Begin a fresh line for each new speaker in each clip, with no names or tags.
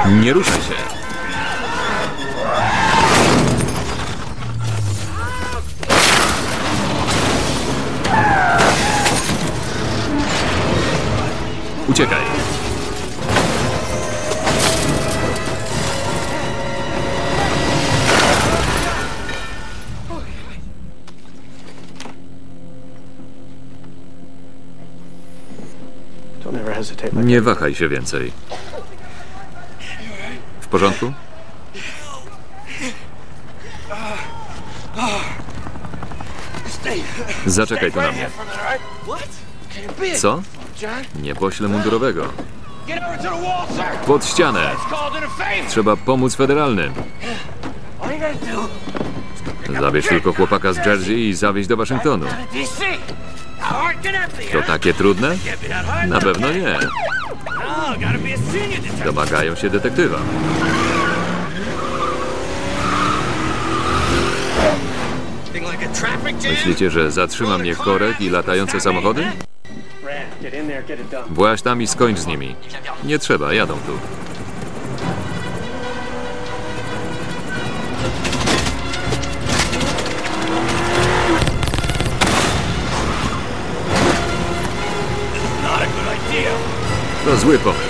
Nie ruszaj się. Uciekaj. Nie wahaj się więcej. W porządku? Zaczekaj tu na mnie. Co? Nie poślę mundurowego. Pod ścianę. Trzeba pomóc federalnym. Zabierz tylko chłopaka z Jersey i zawieź do Waszyngtonu. To takie trudne? Na pewno nie. Domagają się detektywa. Myślicie, że zatrzyma mnie korek i latające samochody? Właź tam i skończ z nimi. Nie trzeba, jadą tu. To zły pomysł.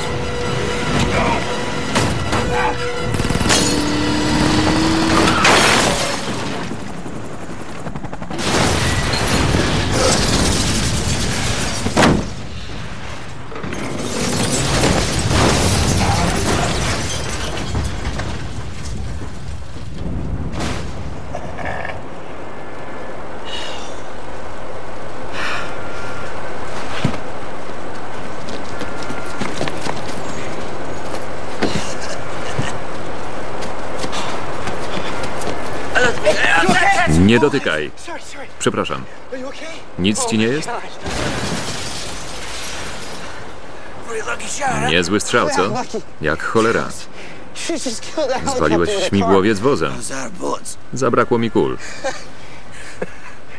Nie dotykaj. Przepraszam. Nic ci nie jest? Niezły strzał, co? Jak cholera. Zwaliłeś śmigłowiec wozem. Zabrakło mi kul.